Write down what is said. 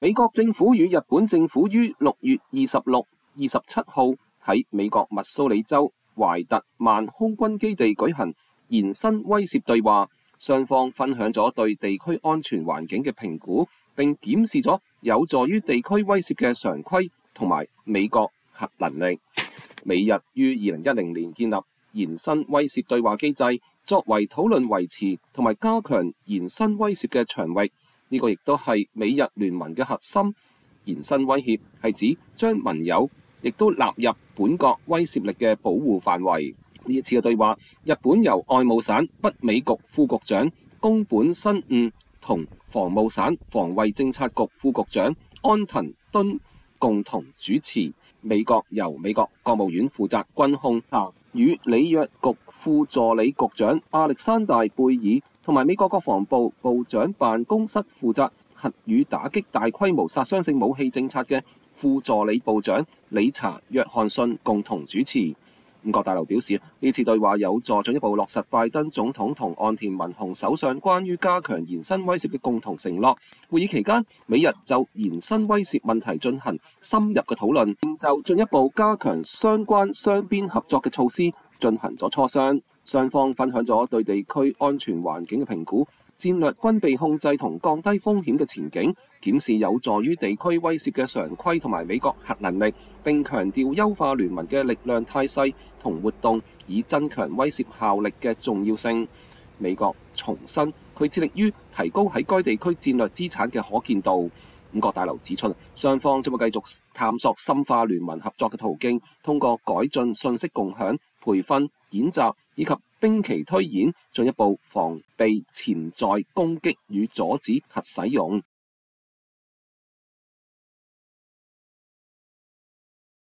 美國政府與日本政府於6月26、27號喺美國密蘇里州懷特曼空軍基地舉行延伸威懾對話，雙方分享咗對地區安全環境嘅評估，並檢視咗有助於地區威懾嘅常規同埋美國核能力。美日於2010年建立延伸威懾對話機制，作為討論維持同埋加強延伸威懾嘅場域。呢個亦都係美日聯盟嘅核心。延伸威脅係指將盟友亦都納入本國威懾力嘅保護範圍。呢一次嘅對話，日本由外務省北美局副局長宮本新悟同防務省防衛政策局副局長安藤敦共同主持。美國由美國國務院負責軍控與里約局副助理局長亞歷山大貝爾同埋美國國防部部長辦公室負責核與打擊大規模殺傷性武器政策嘅副助理部長理查約翰遜共同主持。五角大樓表示，呢次對話有助進一步落實拜登總統同岸田文雄首相關於加強延伸威懾嘅共同承諾。會議期間，美日就延伸威懾問題進行深入嘅討論，並就進一步加強相關雙邊合作嘅措施進行咗磋商。雙方分享咗對地區安全環境嘅評估、戰略軍備控制同降低風險嘅前景，檢視有助於地區威懾嘅常規同埋美國核能力，並強調優化聯盟嘅力量態勢同活動，以增強威懾效力嘅重要性。美國重申佢致力於提高喺該地區戰略資產嘅可見度。五角大樓指出，雙方將會繼續探索深化聯盟合作嘅途徑，通過改進信息共享、培訓、演習以及兵棋推演，進一步防備潛在攻擊與阻止核使用。